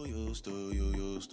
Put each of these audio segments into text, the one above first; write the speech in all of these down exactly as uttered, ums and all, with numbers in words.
used to, you used to.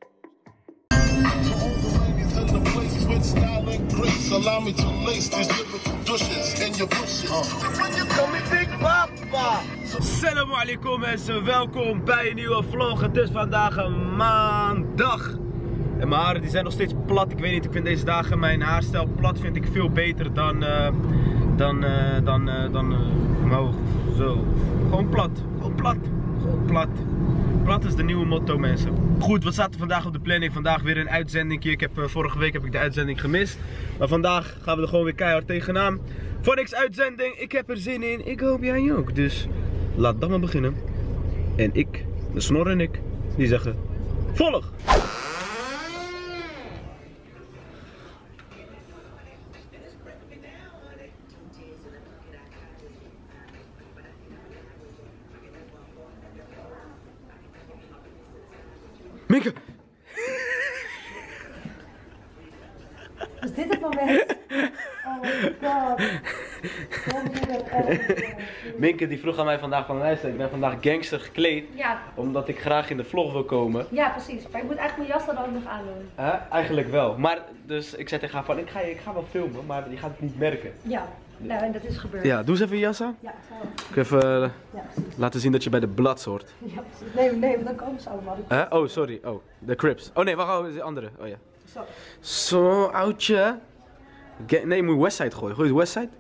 In the place with style and grace, allow me to lace these lyrical douches in your bushes. When you call me Big Papa. Assalamu alaikum mensen, welkom bij een nieuwe vlog. Het is vandaag een maandag. En mijn haren die zijn nog steeds plat. Ik weet niet, ik vind deze dagen mijn haarstijl plat vind ik veel beter dan, uh, dan, uh, dan, uh, dan uh, omhoog. Zo, gewoon plat, gewoon plat, gewoon plat. Plat is de nieuwe motto mensen. Goed, wat staat er vandaag op de planning? Vandaag weer een uitzending. Ik heb, uh, vorige week heb ik de uitzending gemist. Maar vandaag gaan we er gewoon weer keihard tegenaan. Voor niks uitzending, ik heb er zin in. Ik hoop jij ook. Dus laat dat maar beginnen. En ik, de snor en ik, die zeggen volg! Minke! Is dit het moment? Oh my god. Minke die vroeg aan mij vandaag van luister, ik ben vandaag gangster gekleed. Ja. Omdat ik graag in de vlog wil komen. Ja, precies. Maar ik moet eigenlijk mijn jas dan ook nog aandoen. Uh, eigenlijk wel. Maar dus ik zei tegen haar van ik ga, ik ga wel filmen, maar je gaat het niet merken. Ja, nou en dat is gebeurd. Ja, doe eens even je jas aan. Ja, zo. Ik even uh, Ja, precies. laten zien dat je bij de Bloods hoort. Ja, precies. Nee, nee, want dan komen ze allemaal. Uh, oh, sorry. Oh, de Crips. Oh nee, wacht, oh, de andere. Oh ja. Zo. Zo, oudje. Ga nee, je moet Westside gooien. Gooi je Westside?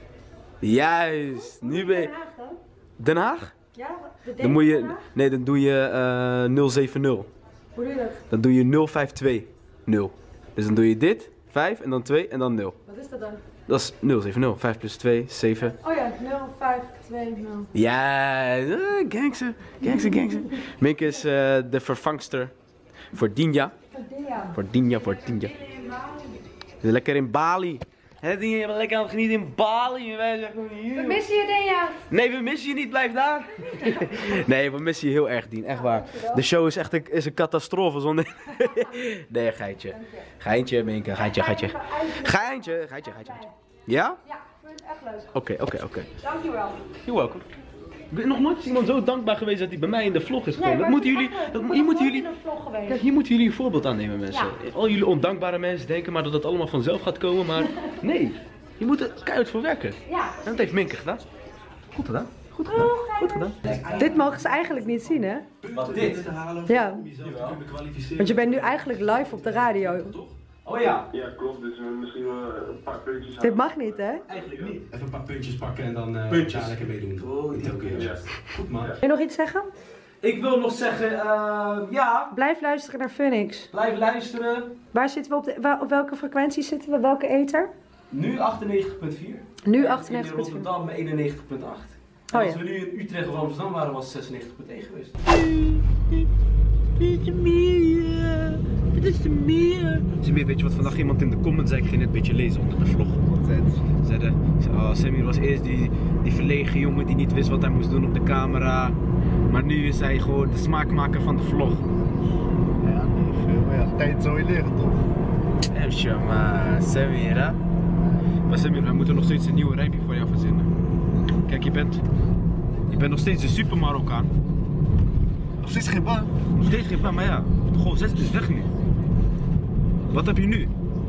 Juist. Nu ben je... Den Haag dan? Den Haag? Ja, de Dan moet je... Den Haag? Nee, dan doe je uh, nul zeven nul. Hoe doe je dat? Dan doe je nul vijf twee nul. Dus dan doe je dit, vijf en dan twee en dan nul. Wat is dat dan? Dat is nul zeven nul. vijf plus twee, zeven. Oh ja, nul vijf twee nul. Ja, uh, gangster, gangster, gangster. Minke is uh, de vervangster voor Dinja. Voor Dinja. Voor Dinja, voor Dinja. Lekker in Bali. Hé Dinja, je bent lekker aan het genieten in Bali. En wij zeggen hier. We missen je, Dinja. Nee, we missen je niet, blijf daar. Nee, we missen je heel erg, Dien, echt waar. De show is echt een, is een catastrofe zonder... Nee, geitje. Geintje, Minke, geintje, geintje. Geintje, geintje, geintje. Ja? Ja, ik vind het echt leuk. Oké, oké, oké. Dankjewel. You're welcome. Ik ben nog nooit is iemand zo dankbaar geweest dat hij bij mij in de vlog is gekomen. Nee, dat moeten jullie, dat, hier moeten jullie, in een vlog geweest. kijk, hier moeten jullie een voorbeeld aan nemen, mensen. Ja. Al jullie ondankbare mensen denken maar dat het allemaal vanzelf gaat komen, maar nee. Je moet er keihard voor werken. Ja. En dat heeft Minke gedaan. Goed gedaan. Goed gedaan. Goed gedaan. Dit mogen ze eigenlijk niet zien, hè? Wat dit? Ja. Want je bent nu eigenlijk live op de radio. Oh ja. Ja, klopt. Dus uh, misschien wel een paar puntjes aan. Dit mag niet, hè? Eigenlijk niet. Even een paar puntjes pakken en dan uh, Puntjes. ja, lekker meedoen. Oh, Niet elke keer. Ja. Goed man. Wil je nog iets zeggen? Ik wil nog zeggen, uh, ja, Blijf luisteren naar Phoenix. blijf luisteren. Waar zitten we op, de, waar- op welke frequentie zitten we? Welke ether? Nu achtennegentig punt vier. Nu En achtennegentig in punt vier. Rotterdam eenennegentig punt acht. En Oh als ja. we nu in Utrecht of Amsterdam waren, was het zesennegentig punt één geweest. Samir, weet je wat vandaag iemand in de comments zei? Ik ging het een beetje lezen onder de vlog. Ze zeiden, oh, Samir was eerst die, die verlegen jongen die niet wist wat hij moest doen op de camera. Maar nu is hij gewoon de smaakmaker van de vlog. Ja, nee, veel. Maar ja, tijd zou je leren toch? En Shama, Samir, hè? Maar Samir, wij moeten nog steeds een nieuwe rijmpje voor jou verzinnen. Kijk, je bent, je bent nog steeds een super Marokkaan. Nog steeds geen baan. Nog steeds geen baan, maar ja, de golf zes is weg nu. Wat heb je nu? Uh,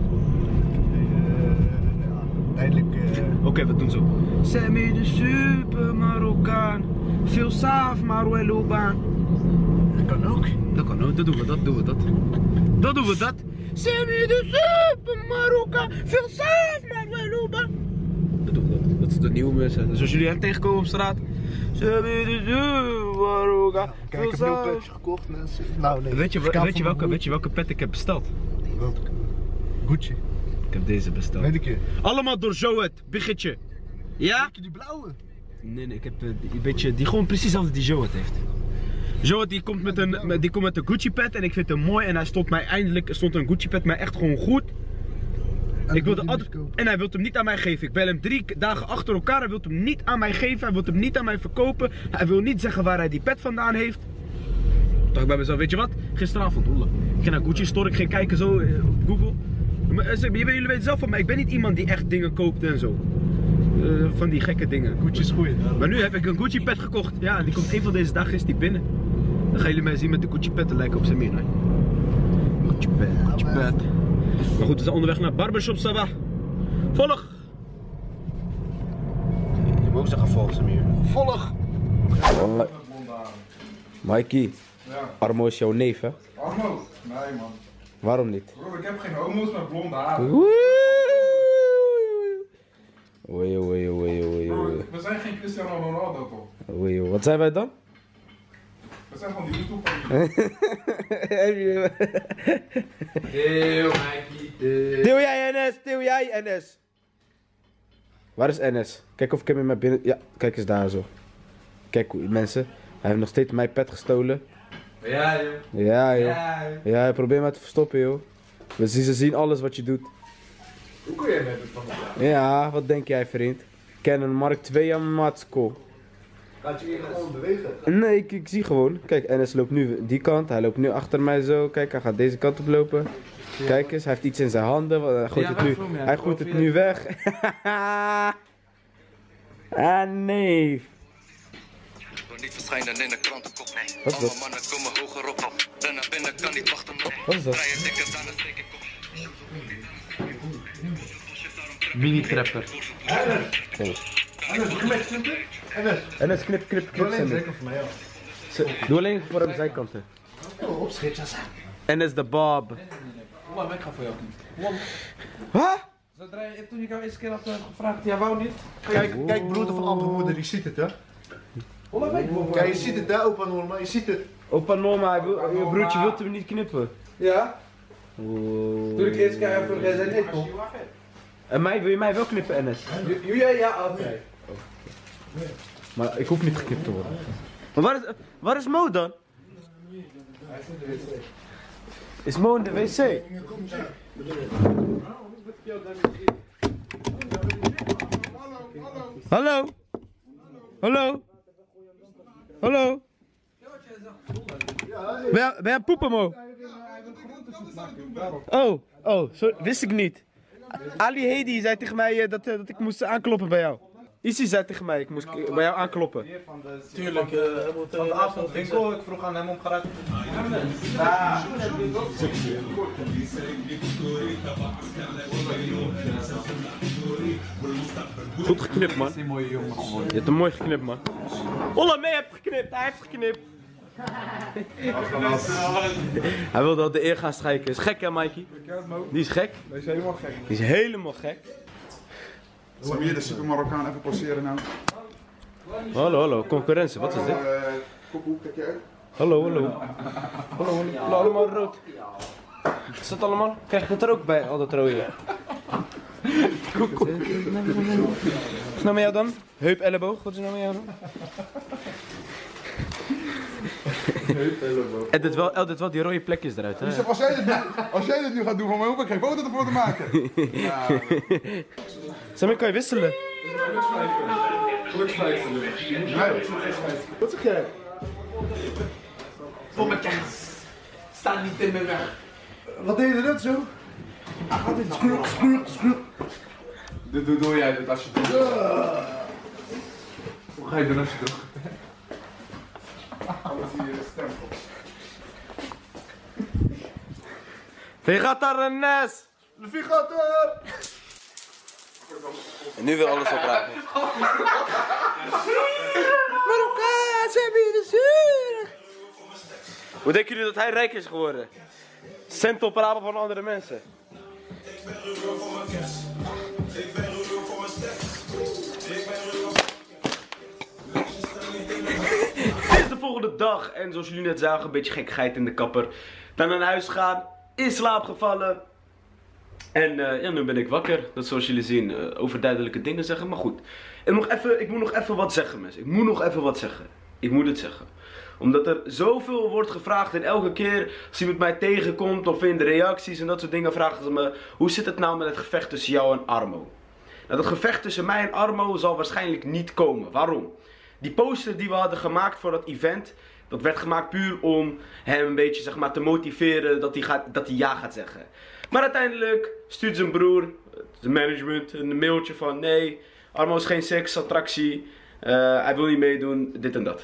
ja, uiteindelijk. Uh... Oké, okay, we doen zo. Samir de super Marokkaan. Veel saaf, maar wel loopbaan. Dat kan ook. Dat kan ook, dat doen we dat, doen we dat. Dat doen we dat. Samir de super Marokkaan. Veel saaf, maar wel loopbaan. Dat doen we dat. Dat is de nieuwe mensen. Dus als jullie hem tegenkomen op straat. Samir de super Marokkaan. Kijk, ik heb een nieuw petje gekocht, mensen. Nou, nee. Weet je, Schaap weet, je van welke, mijn weet je welke pet ik heb besteld? broer. Gucci. Ik heb deze besteld. Weet ik je. Allemaal door Joet, biggetje. Ja? Weet je die blauwe? Nee, nee, ik heb uh, die, beetje, die gewoon precies als die Joet heeft. Joet die komt met een, met, die komt met een Gucci pet en ik vind hem mooi en hij stond mij eindelijk, stond een Gucci pet mij echt gewoon goed. En Ik wilde die altijd, dus kopen. en hij wil hem niet aan mij geven. Ik bel hem drie dagen achter elkaar, hij wil hem niet aan mij geven, hij wil hem niet aan mij verkopen. Hij wil niet zeggen waar hij die pet vandaan heeft. Toen dacht ik bij mezelf, weet je wat? Gisteravond, holla. Ik ging naar Gucci Store, ik ging kijken zo uh, op Google. Maar, uh, jullie weten zelf van mij, ik ben niet iemand die echt dingen koopt en zo. Uh, van die gekke dingen. Gucci is goed. Maar nu heb ik een Gucci pet gekocht. Ja, die komt een van deze dagen is die binnen. Dan gaan jullie mij zien met de Gucci pet, lijken op Samir. Hè? Gucci pet, Gucci pet. Maar goed, we zijn onderweg naar Barbershop Sava. Volg! Je moet ook zeggen volg, Samir. Volg! Oh. Mikey, Ja. Armo is jouw neef, hè? Armo? Nee man. Waarom niet? Bro, ik heb geen homo's met blonde haren. Oei, oei, oei, oei, oei. Bro, we zijn geen Cristiano Ronaldo toch? Oei, wat zijn wij dan? We zijn gewoon die YouTube Deel, Mikey, deel. Deel jij N S, deel jij N S. Waar is N S? Kijk of ik hem in mijn binnen... Ja, kijk eens daar zo. Kijk hoe mensen, hij heeft nog steeds mijn pet gestolen. Ja, joh. Ja joh. Ja, joh. Ja, probeer maar te verstoppen joh. We zien, ze zien alles wat je doet. Hoe kun jij met het van elkaar? Ja, wat denk jij vriend? Canon Mark twee aan Matsko. Laat je hier gewoon bewegen. Nee, ik, ik zie gewoon. Kijk, N S loopt nu die kant, hij loopt nu achter mij zo. Kijk, hij gaat deze kant op lopen. Kijk eens, hij heeft iets in zijn handen. Hij gooit Ja, het nu, waarom, ja? hij gooit het Gewoon nu weg. Ah nee. Niet verschijnen in de krantenkop. Nee. Wat is dat? Alle mannen komen hoger op. Dan naar binnen kan niet wachten. Wat is dat? Vrije dikke dan een steek ik op. Mini-trapper. N S knip, knip, knip. Ze- Doe alleen voor de zijkanten. N S de Bob. Wallah, ik ga voor jou niet. Wat? Zodra je, toen ik jou eerste keer had uh, gevraagd, ja wou niet. Kijk, kijk broeder van andere moeder, die ziet het hè. Wallah, weet ik wel voor Kijk, jou. je ziet het hè, opa Norma, je ziet het. Opa Norma, hij wil- je broertje wilt hem niet knippen. Ja? Oeh. Toen ik eerst keer heb voor jij zei nee toch? En mij, wil je mij wel knippen, N S? Ju- Ja, ja, oké. Maar ik hoef niet geknipt te worden. Maar waar is, waar is Mo dan? Is Mo in de wc? Hallo? Hallo? Hallo? Ben je, ben je aan het poepen, Mo? Oh, oh, sorry, wist ik niet. Ali Hedi zei tegen mij eh, dat, eh, dat ik moest aankloppen bij jou. Issy zei tegen mij, ik moest k- bij jou aankloppen. Tuurlijk, uh, van de avondwinkel, ik vroeg aan hem om geraakt. Ja. Goed geknipt, man. Een mooie jongen geworden. Je hebt hem mooi geknipt, man. Ola, mee heeft geknipt, hij heeft geknipt. Hij wilde al de eer gaan strijken. Is gek, hè, Mikey? Die is gek. Dat is helemaal gek. Die is helemaal gek. Zullen we hier de super Marokkaan even passeren nou? Hallo, hallo, concurrentie, wat is dit? Koekoe, kijk je uit? Hallo, hallo. Hallo, hallo. Allemaal rood. Wat is dat allemaal? Krijg je het er ook bij, al dat rode? Wat is nou met jou dan? Heup, elleboog, wat is nou met jou dan? Edit wel, edit wel die rode plekjes eruit, hè? Dus als jij, dit nu, als jij dit nu gaat doen van mij, hoef ik geen foto ervoor te maken. Ja, Samir, kan je wisselen? Wat zeg jij? Voor mijn kans. Sta niet in mijn weg. Wat deed je net zo? Skruk, skruk, skruk. dit doe, doe jij dit als je doet. Hoe ga je doen als je doet? Alles hier is stempel. Wie gaat daar een nes? Wie gaat er? En nu wil alles opraken. Marokkaan, ze hebben hier de zuur. Hoe denken jullie dat hij rijk is geworden? Cent oprapen van andere mensen. Het is de volgende dag en zoals jullie net zagen, een beetje gekkigheid in de kapper. Dan naar huis gaan, in slaap gevallen. En uh, ja, nu ben ik wakker. Dat zoals jullie zien, uh, overduidelijke dingen zeggen. Maar goed, ik, nog even, ik moet nog even wat zeggen mensen. Ik moet nog even wat zeggen. Ik moet het zeggen. Omdat er zoveel wordt gevraagd en elke keer als iemand mij tegenkomt of in de reacties en dat soort dingen vragen ze me: hoe zit het nou met het gevecht tussen jou en Armo? Nou, dat gevecht tussen mij en Armo zal waarschijnlijk niet komen. Waarom? Die poster die we hadden gemaakt voor dat event, dat werd gemaakt puur om hem een beetje zeg maar, te motiveren dat hij, gaat, dat hij ja gaat zeggen. Maar uiteindelijk stuurt zijn broer, het management, een mailtje van: nee, Armo is geen seksattractie, uh, hij wil niet meedoen, dit en dat.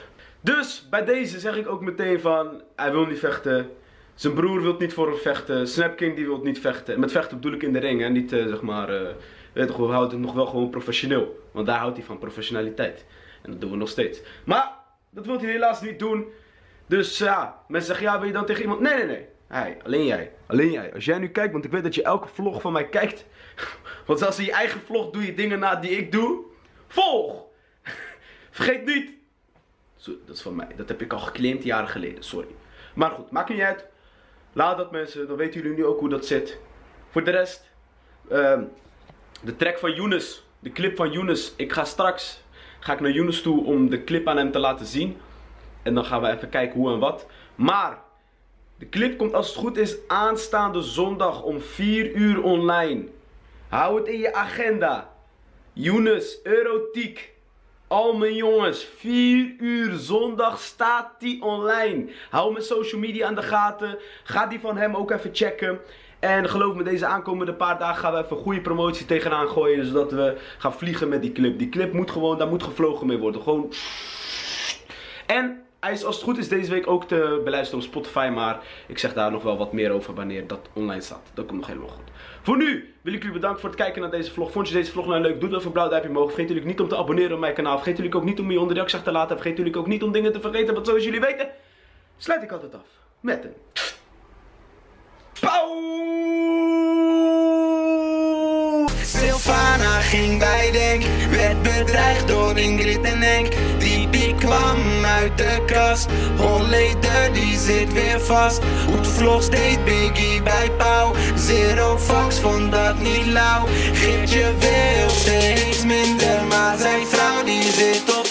Dus bij deze zeg ik ook meteen van, hij wil niet vechten. Zijn broer wil niet voor hem vechten. Snapking die wil niet vechten. Met vechten bedoel ik in de ring, hè. Niet uh, zeg maar, uh, weet je, we houden het nog wel gewoon professioneel. Want daar houdt hij van, professionaliteit. En dat doen we nog steeds. Maar, dat wil hij helaas niet doen. Dus ja, mensen zeggen, ja, wil je dan tegen iemand? Nee, nee, nee. Hey, alleen jij. Alleen jij. Als jij nu kijkt, want ik weet dat je elke vlog van mij kijkt. Want zelfs in je eigen vlog doe je dingen na die ik doe. Volg! Vergeet niet. Sorry, dat is van mij. Dat heb ik al geclaimd jaren geleden. Sorry. Maar goed, maakt niet uit. Laat dat mensen. Dan weten jullie nu ook hoe dat zit. Voor de rest. Uh, de track van Younes. De clip van Younes. Ik ga straks. Ga ik naar Younes toe om de clip aan hem te laten zien. En dan gaan we even kijken hoe en wat. Maar. De clip komt als het goed is aanstaande zondag om vier uur online. Hou het in je agenda. Younes, Eurotiek. Al mijn jongens, vier uur zondag staat die online. Hou mijn social media aan de gaten. Ga die van hem ook even checken. En geloof me, deze aankomende paar dagen gaan we even een goede promotie tegenaan gooien. Zodat we gaan vliegen met die clip. Die clip moet gewoon, daar moet gevlogen mee worden. Gewoon. En hij is als het goed is deze week ook te beluisteren op Spotify. Maar ik zeg daar nog wel wat meer over wanneer dat online staat. Dat komt nog helemaal goed. Voor nu wil ik jullie bedanken voor het kijken naar deze vlog. Vond je deze vlog nou leuk? Doe dan even een blauw duimpje omhoog. Vergeet jullie niet om te abonneren op mijn kanaal. Vergeet jullie ook niet om je onder de reactie te laten. Vergeet jullie ook niet om dingen te vergeten. Want zoals jullie weten, sluit ik altijd af met een pauw! Sylvana ging bij Denk, werd bedreigd door Ingrid en Henk. Die die kwam uit de kast, Holleder die zit weer vast. Hoedvlogs deed Biggie bij Pauw, Zero Fox vond dat niet lauw. Geertje wil steeds minder, maar zijn vrouw die zit op